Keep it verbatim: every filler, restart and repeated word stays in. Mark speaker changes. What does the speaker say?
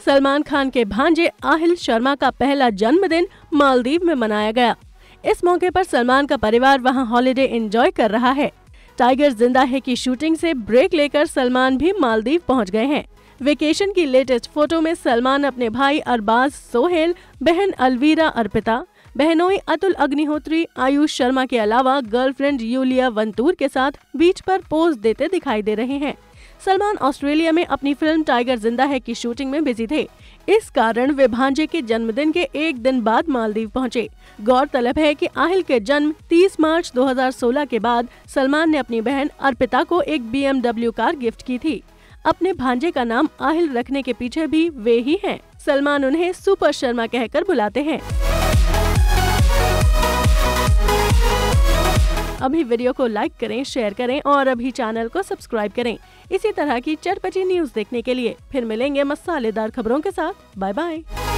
Speaker 1: सलमान खान के भांजे आहिल शर्मा का पहला जन्मदिन मालदीव में मनाया गया। इस मौके पर सलमान का परिवार वहां हॉलिडे एंजॉय कर रहा है। टाइगर जिंदा है की शूटिंग से ब्रेक लेकर सलमान भी मालदीव पहुंच गए हैं। वेकेशन की लेटेस्ट फोटो में सलमान अपने भाई अरबाज सोहेल, बहन अलवीरा अर्पिता, बहनोई अतुल अग्निहोत्री, आयुष शर्मा के अलावा गर्लफ्रेंड यूलिया वंतूर के साथ बीच पर पोज देते दिखाई दे रहे हैं। सलमान ऑस्ट्रेलिया में अपनी फिल्म टाइगर जिंदा है की शूटिंग में बिजी थे। इस कारण वे भांजे के जन्मदिन के एक दिन बाद मालदीव पहुंचे। गौरतलब है कि आहिल के जन्म तीस मार्च दो हज़ार सोलह के बाद सलमान ने अपनी बहन अर्पिता को एक B M W car gift की थी। अपने भांजे का नाम आहिल रखने के पीछे भी वे ही हैं। सलमान उन्हें सुपर शर्मा कहकर बुलाते हैं। अभी वीडियो को लाइक करें, शेयर करें और अभी चैनल को सब्सक्राइब करें। इसी तरह की चटपटी न्यूज़ देखने के लिए फिर मिलेंगे मसालेदार खबरों के साथ। Bye bye.